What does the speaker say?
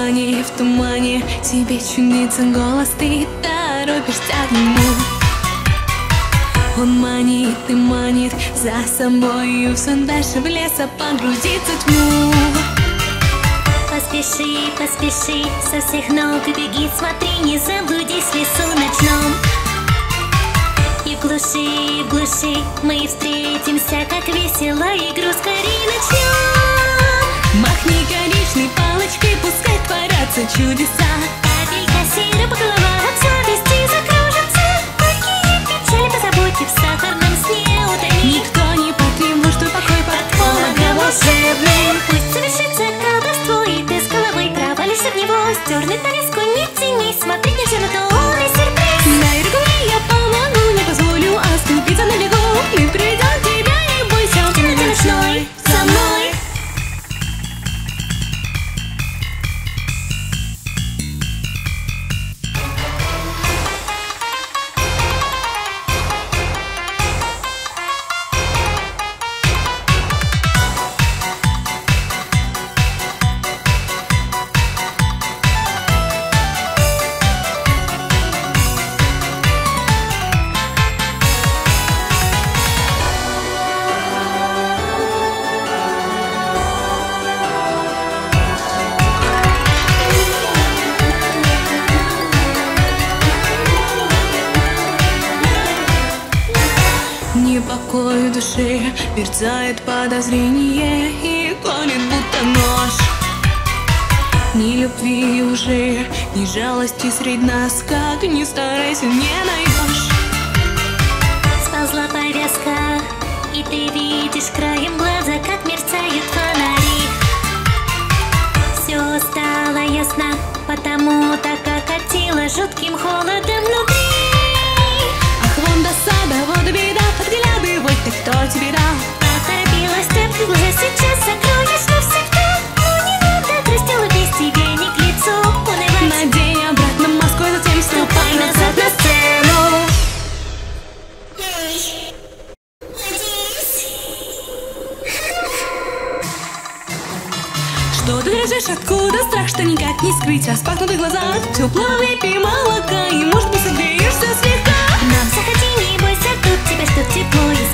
в тумане тебе чудится голос, ты торопишься к нему. Он манит и манит за собою все дальше в лес, а погрузится в тьму. Поспеши, поспеши, со всех ног беги, смотри, не заблудись в лесу ночном. И в глуши мы встретимся, как весело игру скорей начнем. Махни коричневой палочкой, пускай творятся чудеса. Капелька сиропа, голова от совести закружится. Какие печали позаботив, в сахарном сне утони. Никто не потребует, что покой под пологом волшебным. Пусть совершится колдовство, и ты с головой провалишься в него. Стернет навеску нет теней, смотреть нельзя на полный сюрприз. Дай руку мне, я помогу, не позволю оступиться на бегу. Мы придем тебя, не бойся, в темноте ночной со мной. Непокой в душе, мерцает подозрение и колет будто нож. Ни любви уже, ни жалости средь нас, как ни старайся, не найдешь. Сползла повязка, и ты видишь краем глаза, как мерцают фонари. Все стало ясно, потому так окатило жутким холодом внутри. Ах, вон досада, вот беда, подглядывай, ты кто тебе дал? Поторопилась ты, в глаза сейчас закроешь навсегда. Но не надо, крестила без тебе не к лицу унывать. Надень обратно маску, затем ступай назад на сцену. Что ты дрожишь, откуда страх, что никак не скрыть? Распахнутых глазах теплого выпей молока, и может быть согреешься слегка. Нам заходи, не бойся, тут тебя ждет тепло и